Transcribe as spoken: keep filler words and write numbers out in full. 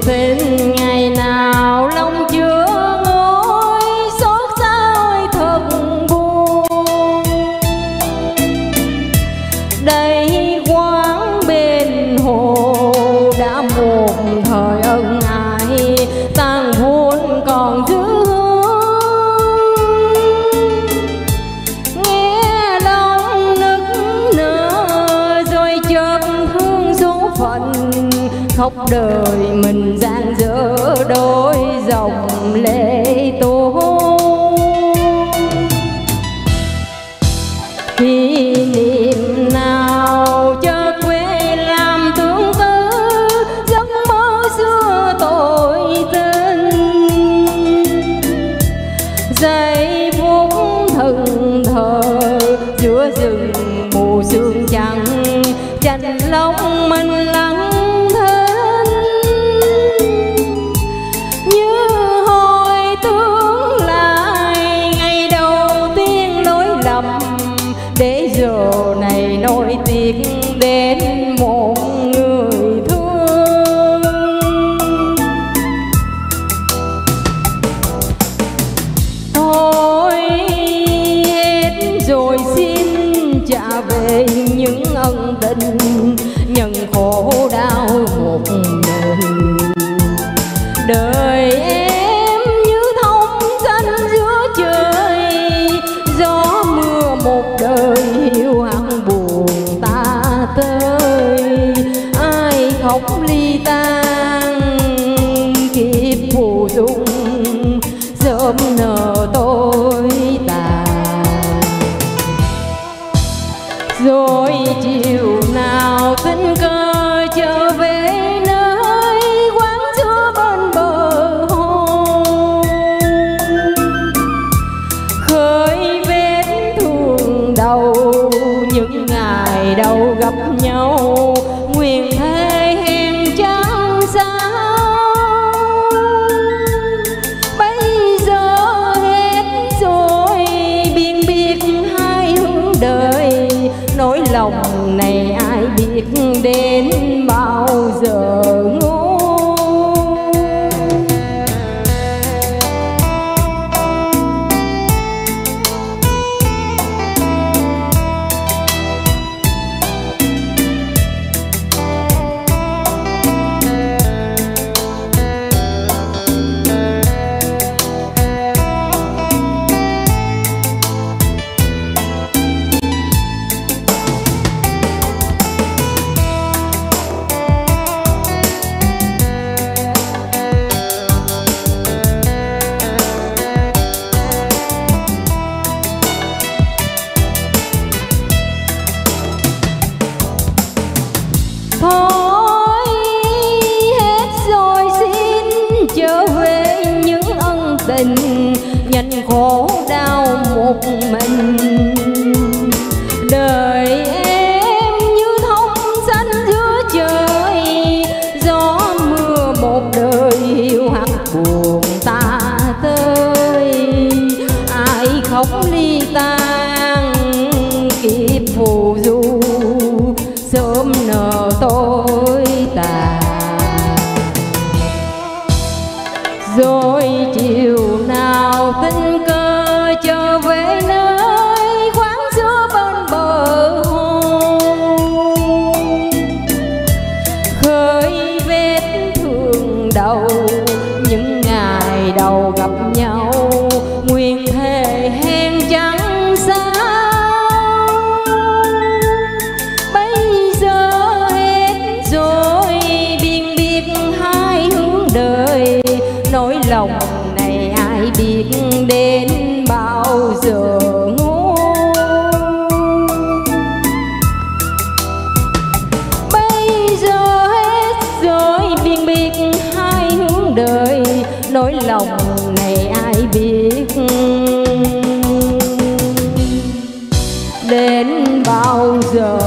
tình ngày nào lòng chưa ngôi, xót xa ôi thật buồn. Đây quán bên hồ đã một thời ân ái, tàn vốn còn giữ nghe lòng nức nở, rồi chợt thương số phận khóc đời mình gian dở đôi dòng lệ tuôn. Kỷ niệm nào chợt quê làm tương tư, giấc mơ xưa tội tình. Giây phút thần thờ giữa rừng mù sương trắng, chạnh lòng mình lắng thinh. Như hồi tương lai ngày đầu tiên lỗi lầm, để giờ này nỗi tiếc đến một người thương. Thôi hết rồi xin trả về những ân tình, nhận khổ đau một mình. Đời em như thông xanh giữa trời, gió mưa một đời hiu hắt buồn ta tới. Ai khóc ly tan kiếp phù dung, sớm nở tối tàn. Rồi chiều nào tình cờ trở về nơi quán xưa bên bờ hồ, khơi vết thương đau những ngày đầu gặp nhau, nguyện thề hẹn chẳng sao. Bây giờ hết rồi biên biệt hai hướng đời, nỗi lòng này ai biết đến bao giờ ngô. Thôi hết rồi xin trở về những ân tình, nhận khổ đau một mình. Đời em như thông xanh giữa trời, gió mưa một đời hiu hắt buồn ta tới. Ai khóc ly tan kiếp phù du, sớm nở tối tàn. Rồi chiều nào tình cờ trở về nơi quán xưa bên bờ hồ, khơi vết thương đau những ngày đầu gặp nhau, nguyện thề hẹn chẳng sao. Bây giờ hết rồi biên biệt hai hướng đời, nỗi lòng này ai biết đến bao giờ ngô. Bây giờ hết rồi biên biệt hai hướng đời, nỗi lòng này ai biết đến bao giờ